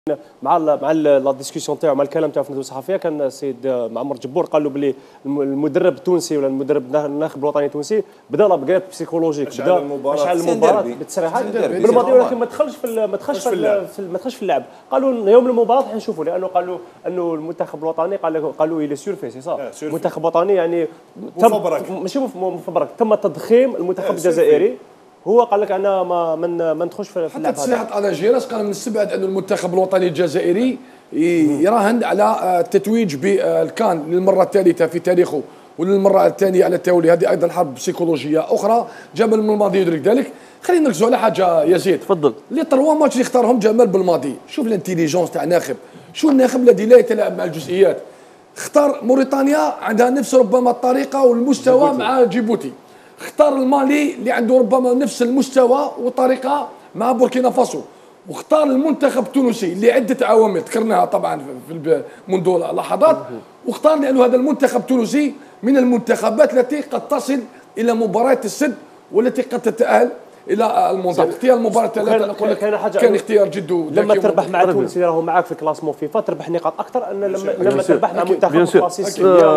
مع لا ديسكسيون تاعو مع الكلام تاعو في الندوه الصحفيه كان السيد معمر جبور قال له بلي المدرب التونسي ولا المدرب الناخب الوطني التونسي بدا لا بقى بسيكولوجيك بدا اشعل المباراه بالتصريحات بالماضي، ولكن ما دخلش في اللعب. قالوا يوم المباراه حنشوفوا، لانه قالوا انه المنتخب الوطني قالوا الى سيرفي سي صح المنتخب الوطني يعني ماشي مفبرك، تم تضخيم المنتخب الجزائري. هو قال لك انا ما ندخلش في اللعب. حتى تصريحات انا جيراس قال من السبعد أن المنتخب الوطني الجزائري يراهن على التتويج بالكان للمره الثالثه في تاريخه وللمره الثانيه على التوالي. هذه ايضا حرب سيكولوجيه اخرى. جمال بالماضي يدرك ذلك. خلينا نركزوا على حاجه يزيد، تفضل. لي 3 ماتش اللي اختارهم جمال بالماضي، شوف الانتيليجونس تاع ناخب، شو الناخب الذي لا يتلاعب مع الجزئيات. اختار موريتانيا عندها نفس ربما الطريقه والمستوى مع جيبوتي. اختار المالي اللي عنده ربما نفس المستوى والطريقه مع بوركينا فاسو. واختار المنتخب التونسي لعده عوامل ذكرناها طبعا منذ لحظات. واختار لانه هذا المنتخب التونسي من المنتخبات التي قد تصل الى مباريات السد والتي قد تتاهل الى المونديال. اختيار المباراه الثلاثه كان اختيار جد لما تربح مع تونس راهو معاك في كلاسمون فيفا تربح نقاط اكثر ان لما تربح مع منتخب كلاسيكي.